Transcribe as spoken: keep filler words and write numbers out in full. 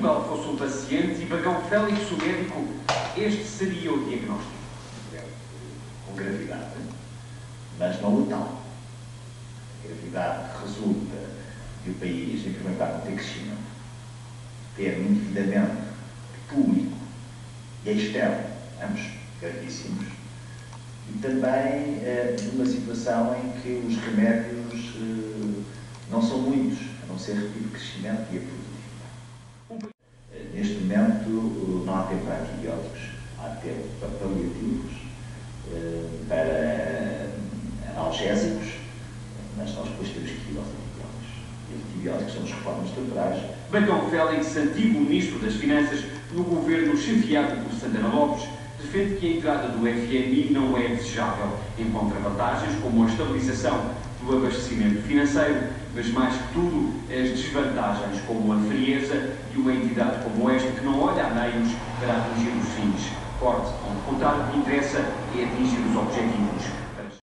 Portugal fosse um paciente e Bagão Félix o médico, este seria o diagnóstico. Com gravidade, mas não letal. A gravidade resulta de o país incrementar no crescimento, ter um endividamento público e externo, ambos gravíssimos, e também eh, numa situação em que os remédios eh, não são muitos, a não ser repetir o crescimento e a produtividade. Eh, neste momento não há tempo para antibióticos, há tempo para paliativos, eh, para analgésicos, mas nós depois temos que ir aos antibióticos. E os antibióticos são as reformas temporais. Bagão Félix, antigo Ministro das Finanças, no governo chefiado por Santana Lopes, defende que a entrada do F M I não é desejável. Encontra vantagens como a estabilização do abastecimento financeiro, mas mais que tudo as desvantagens como a frieza de uma entidade como esta que não olha a meios para atingir os fins. Corte, ao contrário, o que interessa é atingir os objetivos.